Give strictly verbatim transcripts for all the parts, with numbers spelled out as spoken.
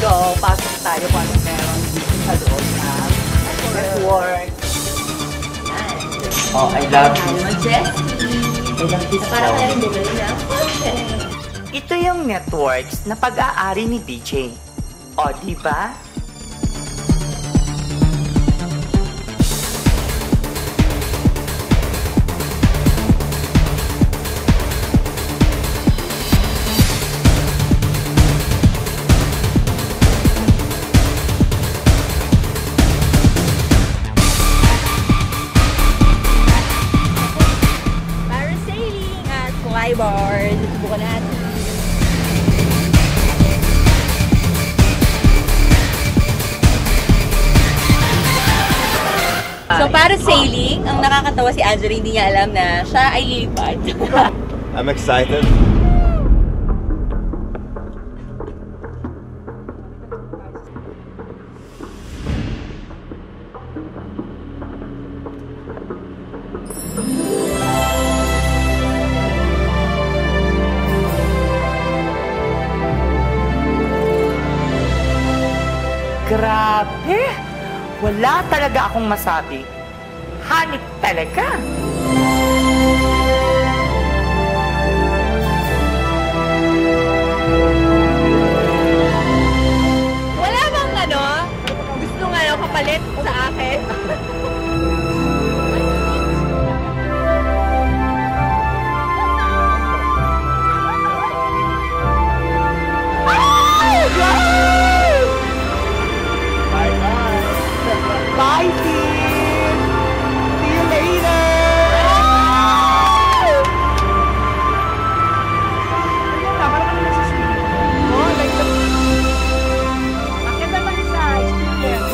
go. Pasok tayo kung ano meron dito sa loob ng network. Oh, I love this. I love this. Para ka rin bumili na. Ito yung networks na pag-aari ni B J. O, diba? Flyboard. Subukan natin. So, para sailing, ang nakakatawa si Angelo, hindi niya alam na siya ay lilipad. I'm excited. Grabe! Wala talaga akong masabi. Hanip talaga! Wala bang ano? Gusto nga ano, kapalit sa akin? Bye, team! See you later! Oh, like the... Bakit naman isa? Experience.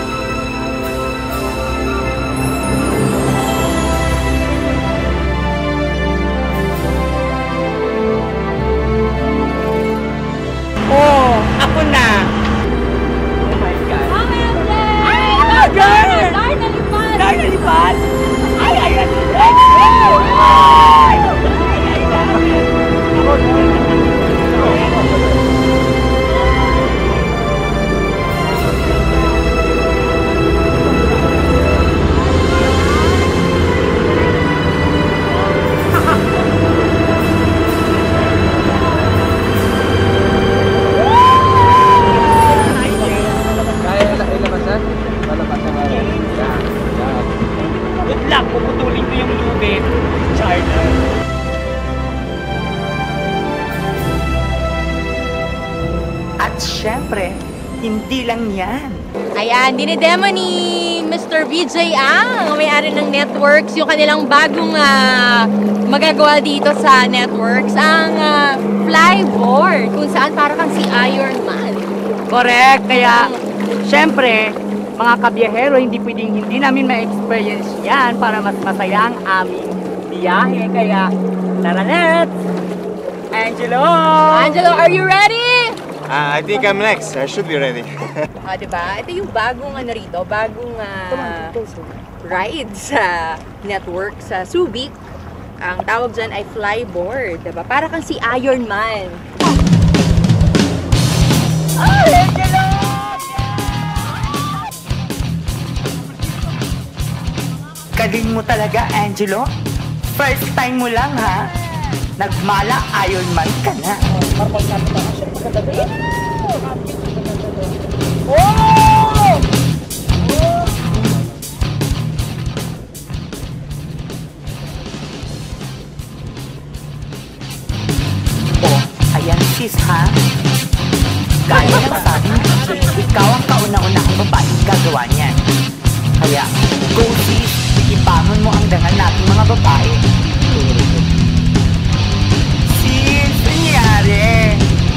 Oh, ako na! Oh my God! Ah, girl! Dahil nalipad! Dahil nalipad! Ay, ay, ay! Ay! Good luck, puputulin ko yung lubid. Charter. At syempre, hindi lang yan. Ayan, dinidemo ni Mister V J ang may-ari ng Networks, yung kanilang bagong uh, magagawa dito sa Networks, ang uh, flyboard, kung saan para kang si Iron Man. Correct, kaya syempre, mga kabiyahero, hindi pwedeng hindi namin ma-experience yan para mas masaya ang aming biyahe. Kaya, tara let's! Angelo! Angelo, are you ready? Uh, I think I'm next. I should be ready. Ah, diba? Ito yung bagong ano rito, bagong uh, ride sa Network sa Subic. Ang tawag dyan ay flyboard, diba? Para kang si Iron Man. Oh, Angelo! Galing mo talaga, Angelo. First time mo lang, ha? Nagmala Iron Man ka na. Oh! Oh, ayan sis, ha? Gaya ng sabi ni D J, ikaw ang kauna-unahang babaeng gagawa niyan. Kaya, go sis, ibangon mo ang dangal nating mga babae. Sis, nangyari?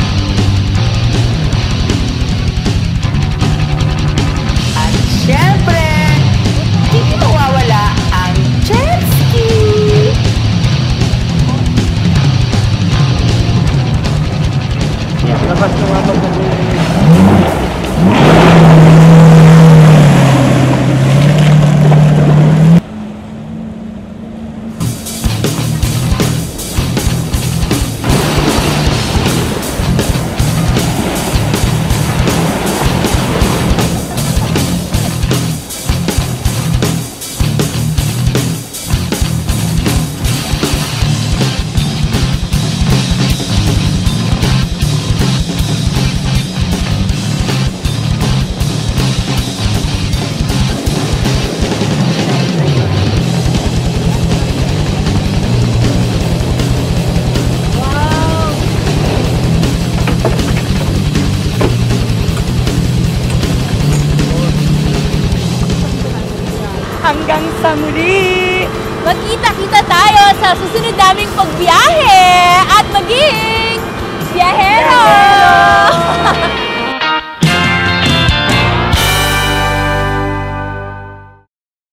At syempre, hindi mawawala ang jet ski! Labas na nga pag sa muli! Magkita-kita tayo sa susunod naming pagbiyahe at maging biyahero!